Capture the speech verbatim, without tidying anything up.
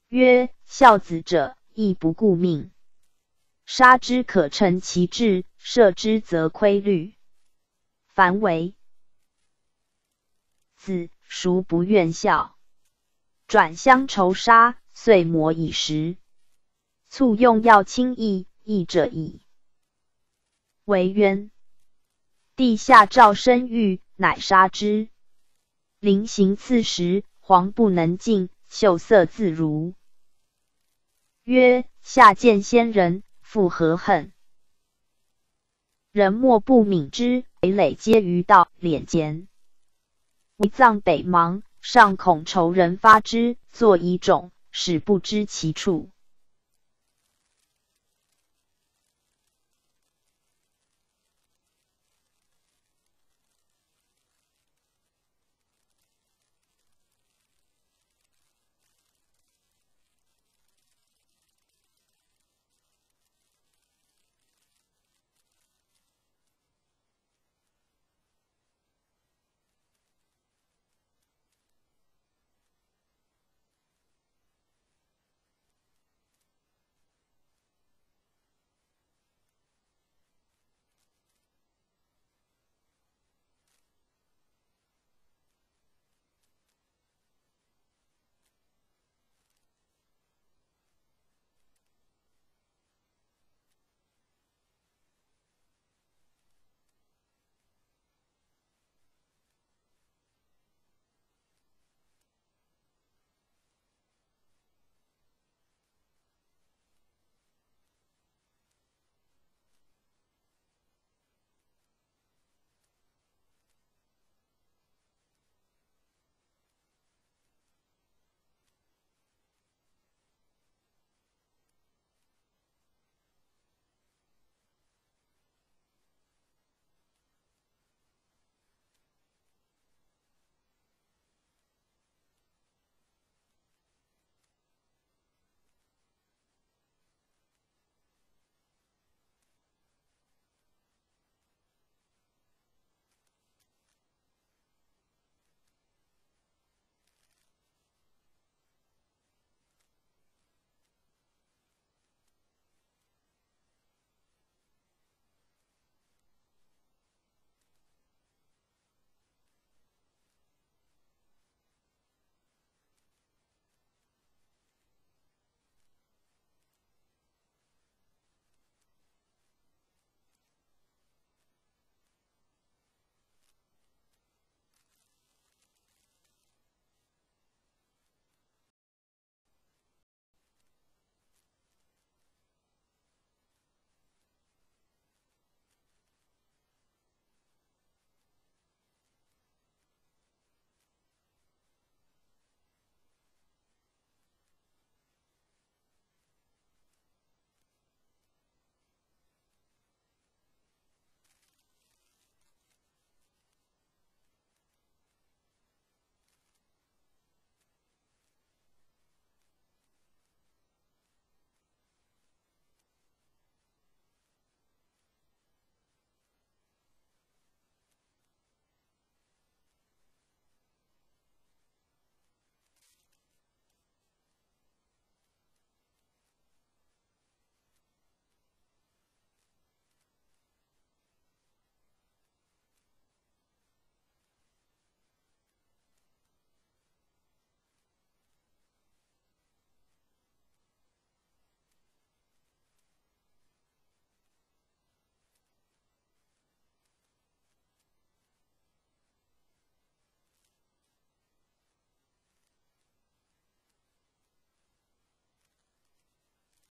曰：孝子者，亦不顾命。杀之可成其志，射之则亏虑。凡为子，孰不愿孝？转相仇杀，遂磨以食。卒用药轻易，义者矣。为冤。帝下诏生育，乃杀之。临行刺时，黄不能进，秀色自如。曰：下见先人，复何恨？人莫不悯之，累累皆于道，敛间。为葬北邙，尚恐仇人发之，作遗冢，使不知其处。